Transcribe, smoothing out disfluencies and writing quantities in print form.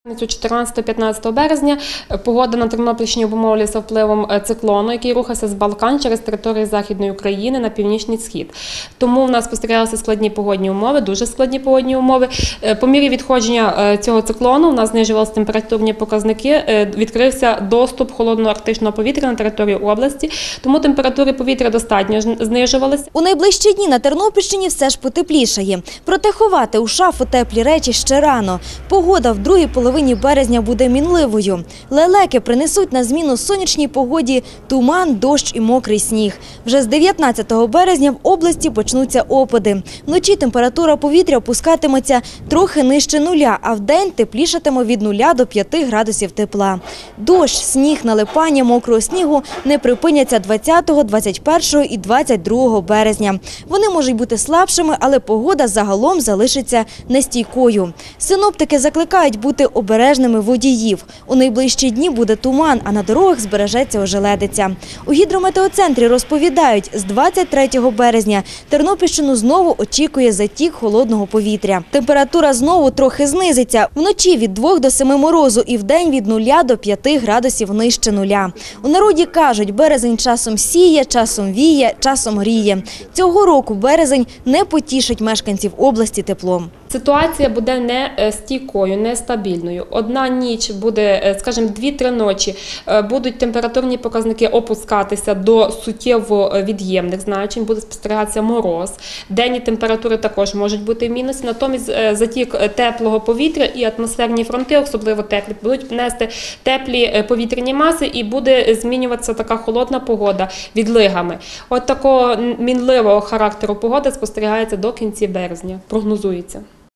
14-15 березня погода на Тернопільщині обумовлюється впливом циклону, який рухався з Балкан через територію Західної України на північний схід. Тому в нас спостерігалися складні погодні умови, дуже складні погодні умови. По мірі відходження цього циклону у нас знижувалися температурні показники, відкрився доступ холодного арктичного повітря на територію області, тому температури повітря достатньо знижувалися. У найближчі дні на Тернопільщині все ж потеплішає. Проте ховати у шафу теплі речі ще рано. Погода в другій половині березня буде мінливою. Лелеки принесуть на зміну сонячній погоді туман, дощ і мокрий сніг. Вже з 19 березня в області почнуться опади. Вночі температура повітря опускатиметься трохи нижче нуля, а вдень теплішатиме від 0 до 5 градусів тепла. Дощ, сніг, налипання мокрого снігу не припиняться 20, 21 і 22 березня. Вони можуть бути слабшими, але погода загалом залишиться нестійкою. Синоптики закликають бути обережними водіїв. У найближчі дні буде туман, а на дорогах збережеться ожеледиця. У гідрометеоцентрі розповідають, з 23 березня Тернопільщину знову очікує затік холодного повітря. Температура знову трохи знизиться. Вночі від 2 до 7 морозу і вдень від 0 до 5 градусів нижче нуля. У народі кажуть, березень часом сіє, часом віє, часом гріє. Цього року березень не потішить мешканців області теплом. Ситуація буде не стійкою, нестабільною. Одна ніч буде, скажімо, 2-3 ночі будуть температурні показники опускатися до суттєво від'ємних значень, буде спостерігатися мороз. Денні температури також можуть бути в мінусі, натомість затік теплого повітря і атмосферні фронти, особливо теплі, будуть нести теплі повітряні маси і буде змінюватися така холодна погода відлигами. От такого мінливого характеру погоди спостерігається до кінця березня, прогнозується.